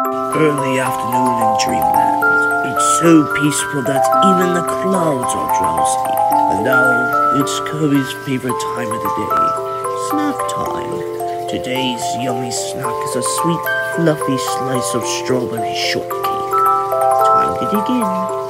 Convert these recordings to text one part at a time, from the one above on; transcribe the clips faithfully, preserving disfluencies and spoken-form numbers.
Early afternoon in Dreamland. It's so peaceful that even the clouds are drowsy. And now, it's Kirby's favorite time of the day. Snack time. Today's yummy snack is a sweet, fluffy slice of strawberry shortcake. Time to dig in.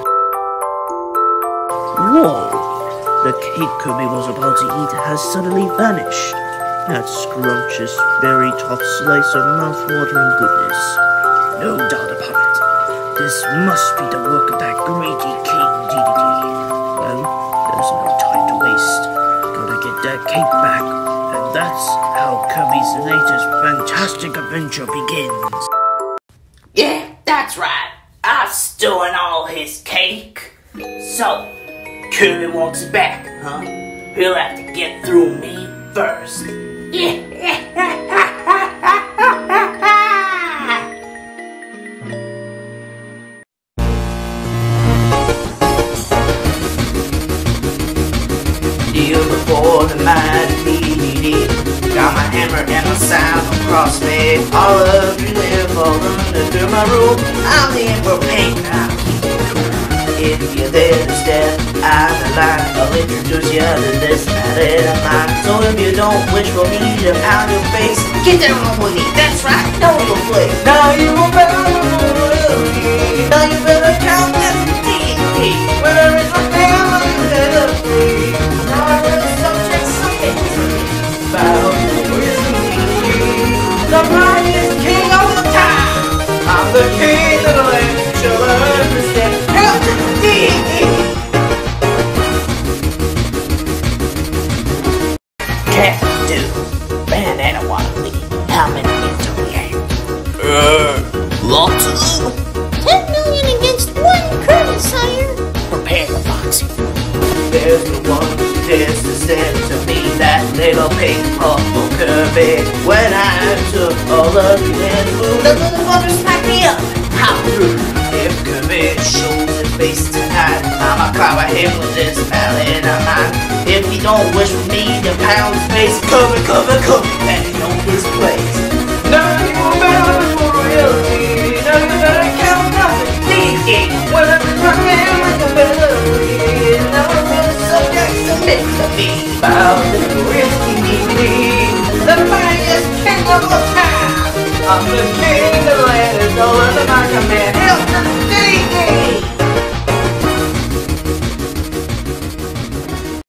Whoa! The cake Kirby was about to eat has suddenly vanished. That scrumptious, very tough slice of mouth-watering goodness. No doubt about it. This must be the work of that greedy king, dedede. Well, there's no time to waste. Gotta get that cake back. And that's how Kirby's latest fantastic adventure begins. Yeah, that's right. I've stolen all his cake. So, Kirby wants it back, huh? He'll have to get through me first. Yeah. Deal before the mighty dedede. Got my hammer and my sound across me. All of you live all under my rule. I'm the emperor pain. If you're there to step out of line, I'll introduce you to this matter of mine. So if you don't wish for me to pound your face, get down on one knee. That's right, know your place. Now you will bow to royalty. Now you better count that dedede. Where is my family melody? Now I will subject something to me. Bow to royalty. The mightiest king of the time. I'm the king of the land. Shall understand? Help to the dedede. Cat do. Banana waddly. How many hits are we at? Uh, lots of. Ten million against one Kirby, sire. Prepare the boxing. There's the one who dares to stand to me, that little pink puffle Kirby. When I took all of you and food, the little fucker smacked me up. How rude. If Kirby shows his face tonight, I'ma cover him with this mallet of mine. If he don't wish for me to pound his face, cover, cover, cover, and know his place. Now you will bow for royalty. Now you better count nothing. dedede. Whatever my hand like a melody. Now I'm gonna subject submit to me. Bow to the risky dedede. The mightiest king of all time. I'm the king of the land, is all under my command.